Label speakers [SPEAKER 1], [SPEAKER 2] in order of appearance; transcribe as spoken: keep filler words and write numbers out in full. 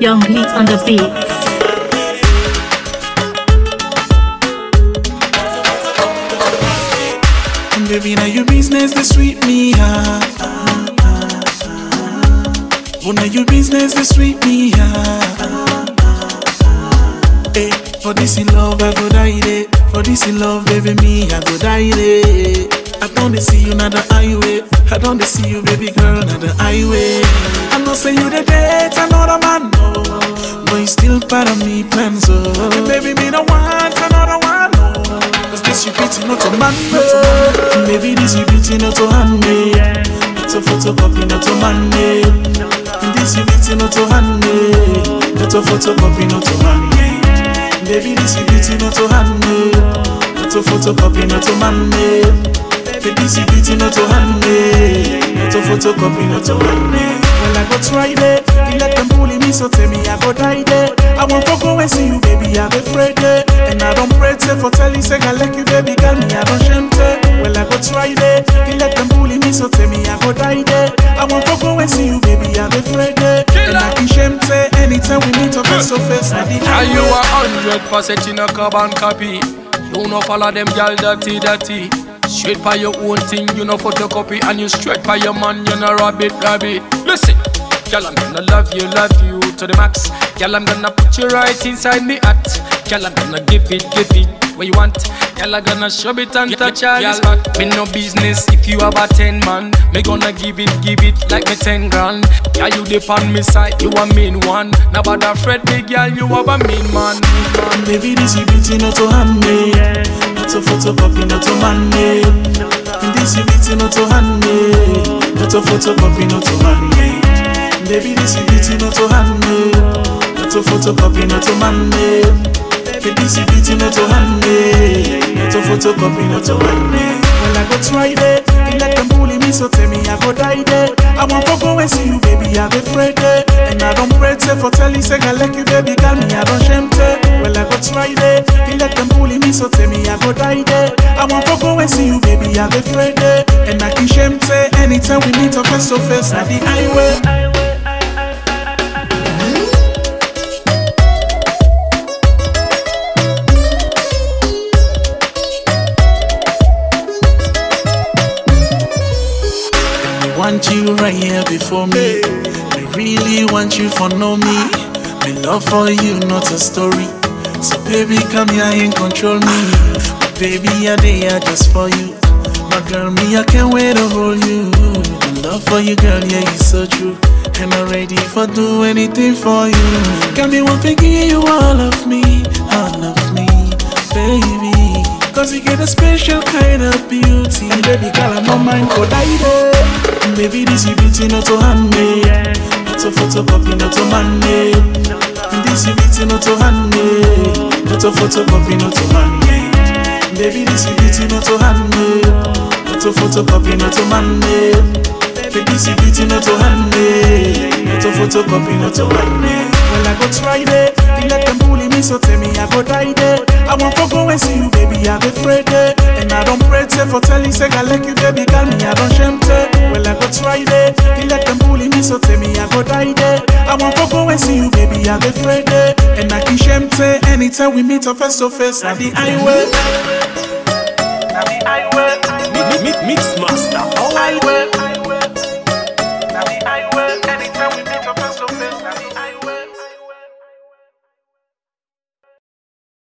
[SPEAKER 1] Young Lee on the beat.
[SPEAKER 2] Baby, now your business, they sweet me, ah, ah, ah, ah. Oh, now your business, they sweet me, ah, ah, ah. Hey, for this in love, I go die day. For this in love, baby, me, I go die day. I don't see you, not the highway. I don't see you, baby girl, not the highway. I know say you the date, another man, no. But you still part of me, plans, oh. And baby, me no want another one, no. Cause this you beauty, not a man, no. Baby, this you beauty, not a handmade. Not a photocopy, not a man-made. And this you beauty, not a handmade. Not a photocopy, not a man-made. Baby, this you beauty, not a handmade. Not a photocopy, not a man-made. Baby, this you beauty, not a handmade. Not a photocopy, not a man-made. Well, I go try it. You let them bully me, so tell me I go die there. I want to go and see you, baby, I'm afraid there. And I don't pray to for tell you, say I like you, baby, girl, me, I don't shame to. Well, I go try it. You let them bully me, so tell me I go die there. I want to go and see you, baby, I'm afraid there. And I can shame to anytime we meet up face to face. Are
[SPEAKER 3] you a hundred percent in a carbon copy? You know follow them girl dirty, dirty. Straight by your own thing, you know photocopy. And you straight by your man, you know rabbit, rabbit. Listen, girl, I'm gonna love you, love you to the max. Girl, I'm gonna put you right inside me act. Girl, I'm gonna give it, give it what you want. Girl, I'm gonna show it and touch all this back. Me no business if you have a ten man. Me gonna give it, give it like me ten grand. Girl, you dip on me side, you a mean one. Now but afraid big girl, you have a mean man.
[SPEAKER 2] Baby, this you beauty, not to handmade. Not a photocopy, not a man-made. And this you beauty, not to handmade. Not a photocopy, not a man-made. Baby, this you beauty, not to handmade. Not a photocopy, not a man-made. Baby, this you beauty, not to handmade. Not a photocopy, not a man-made. Well, I go try it. You let them bully me, so tell me I go die there. I want to go and see you, baby, I'm afraid there. And I don't pray to for tell you, say I like you, baby, girl, me, I don't shame to. Well, I go try it. You let them bully me, so tell me I go die there. I want to go and see you, baby, I'm afraid there. And I can shame to anytime we meet up face to face at the highway. I want you right here before me. I really want you for know me. My love for you, not a story. So baby, come here and control me. But baby, I there just for you. My girl, me, I can't wait to hold you. My love for you, girl, yeah, it's so true. And I'm ready for do anything for you. Got me want to give you all of me, all of me, baby. Cause you get a special kind of beauty. And baby girl, I'm not mine for die there. Baby, this you beauty, not to handmade. Not a photocopy, not a man-made. And this you beauty, not to handmade. Not a photocopy, not a man-made. Baby, this you beauty, not to handmade. Not a photocopy, not a man-made. Baby, this you beauty, not to handmade. Not a photocopy, not a man-made. Well, I go try it. You let them bully me, so tell me I go die there. I want to go and see you, baby, I'm afraid there. And I don't pray to for tell you, say I like you, baby, girl, me, I don't shame to. Well, I go try it. You let them bully me, so tell me I go die there. I want to go and see you, baby, I'm afraid there. And I can shame to anytime we meet up face to face at the highway. At the highway. Mix master. Oh, highway.